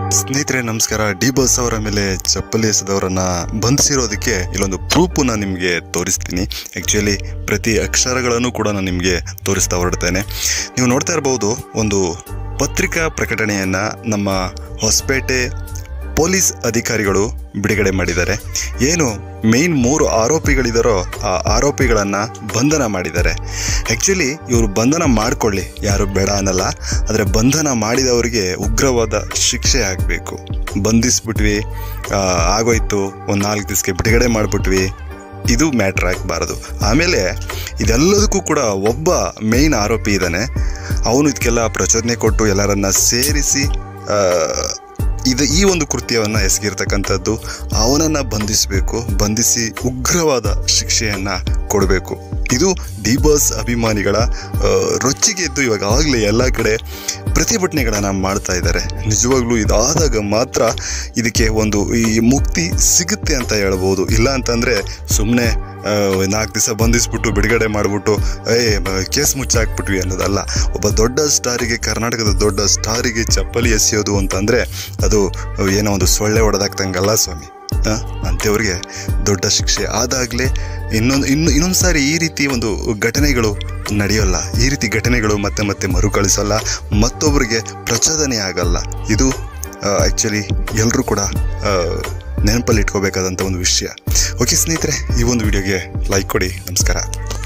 ಸ್ನೇಹಿತರೆ ನಮಸ್ಕಾರ. D boss ಅವರ ಮೇಲೆ ಚಪ್ಪಲಿ ಎಸೆದವರನ್ನ ಬಂಧಿಸಿರೋದಕ್ಕೆ ಇಲ್ಲೊಂದು ಪ್ರೂಫನ್ನ ನಿಮಗೆ ತೋರಿಸ್ತೀನಿ. ಆ್ಯಕ್ಚುಲಿ ಪ್ರತಿ ಅಕ್ಷರಗಳನ್ನು ಕೂಡ ನಾನು ನಿಮಗೆ ತೋರಿಸ್ತಾ ಹೊರಡ್ತೇನೆ. ನೀವು ನೋಡ್ತಾ ಇರಬಹುದು, ಒಂದು ಪತ್ರಿಕಾ ಪ್ರಕಟಣೆಯನ್ನು ನಮ್ಮ ಹೊಸಪೇಟೆ ಪೊಲೀಸ್ ಅಧಿಕಾರಿಗಳು ಬಿಡುಗಡೆ ಮಾಡಿದ್ದಾರೆ. ಏನು ಮೇನ್ 3 ಆರೋಪಿಗಳಿದ್ದಾರೋ ಆ ಆರೋಪಿಗಳನ್ನು ಬಂಧನ ಮಾಡಿದ್ದಾರೆ. ಆ್ಯಕ್ಚುಲಿ ಇವರು ಬಂಧನ ಮಾಡಿಕೊಳ್ಳಿ, ಯಾರು ಬೇಡ ಅನ್ನಲ್ಲ, ಆದರೆ ಬಂಧನ ಮಾಡಿದವರಿಗೆ ಉಗ್ರವಾದ ಶಿಕ್ಷೆ ಆಗಬೇಕು. ಬಂಧಿಸ್ಬಿಟ್ವಿ, ಆಗೋಯ್ತು, ಒಂದು 4 ದಿವಸಕ್ಕೆ ಬಿಡುಗಡೆ ಮಾಡಿಬಿಟ್ವಿ, ಇದು ಮ್ಯಾಟ್ರ್ ಆಗಬಾರದು. ಆಮೇಲೆ ಇದೆಲ್ಲದಕ್ಕೂ ಕೂಡ ಒಬ್ಬ ಮೇನ್ ಆರೋಪಿ ಇದ್ದಾನೆ. ಅವನು ಇದಕ್ಕೆಲ್ಲ ಪ್ರಚೋದನೆ ಕೊಟ್ಟು ಎಲ್ಲರನ್ನ ಸೇರಿಸಿ ಈ ಒಂದು ಕೃತ್ಯವನ್ನು ಎಸಗಿರ್ತಕ್ಕಂಥದ್ದು. ಅವನನ್ನು ಬಂಧಿಸಿ ಉಗ್ರವಾದ ಶಿಕ್ಷೆಯನ್ನು ಕೊಡಬೇಕು. ಇದು ಡಿ ಬಾಸ್ ಅಭಿಮಾನಿಗಳ ರೊಚ್ಚಿಗೆ ಎದ್ದು ಇವಾಗಲೇ ಎಲ್ಲ ಕಡೆ ಪ್ರತಿಭಟನೆಗಳನ್ನು ಮಾಡ್ತಾ ಇದ್ದಾರೆ. ನಿಜವಾಗ್ಲೂ ಇದಾದಾಗ ಮಾತ್ರ ಇದಕ್ಕೆ ಈ ಮುಕ್ತಿ ಸಿಗುತ್ತೆ ಅಂತ ಹೇಳ್ಬೋದು. ಇಲ್ಲ ಅಂತಂದರೆ ಸುಮ್ಮನೆ 4 ದಿವಸ ಬಂಧಿಸ್ಬಿಟ್ಟು ಬಿಡುಗಡೆ ಮಾಡಿಬಿಟ್ಟು ಕೇಸ್ ಮುಚ್ಚಾಕ್ಬಿಟ್ವಿ ಅನ್ನೋದಲ್ಲ. ಒಬ್ಬ ದೊಡ್ಡ ಸ್ಟಾರಿಗೆ, ಕರ್ನಾಟಕದ ದೊಡ್ಡ ಸ್ಟಾರಿಗೆ ಚಪ್ಪಲಿ ಎಸೆಯೋದು ಅಂತಂದರೆ ಅದು ಏನೋ ಒಂದು ಸೊಳ್ಳೆ ಹೊಡೆದಾಕ್ತಂಗಲ್ಲ ಸ್ವಾಮಿ. ಅಂಥವ್ರಿಗೆ ದೊಡ್ಡ ಶಿಕ್ಷೆ ಆದಾಗಲೇ ಇನ್ನೊಂದು ಸಾರಿ ಈ ರೀತಿ ಒಂದು ಘಟನೆಗಳು ನಡೆಯೋಲ್ಲ. ಈ ರೀತಿ ಘಟನೆಗಳು ಮತ್ತೆ ಮರುಕಳಿಸಲ್ಲ, ಮತ್ತೊಬ್ಬರಿಗೆ ಪ್ರಚೋದನೆ ಆಗಲ್ಲ. ಇದು ಆ್ಯಕ್ಚುಲಿ ಎಲ್ಲರೂ ಕೂಡ ನೆನಪಲ್ಲಿ ಇಟ್ಕೋಬೇಕಾದಂಥ ಒಂದು ವಿಷಯ. ಓಕೆ ಸ್ನೇಹಿತರೆ, ಈ ಒಂದು ವಿಡಿಯೋಗೆ ಲೈಕ್ ಕೊಡಿ. ನಮಸ್ಕಾರ.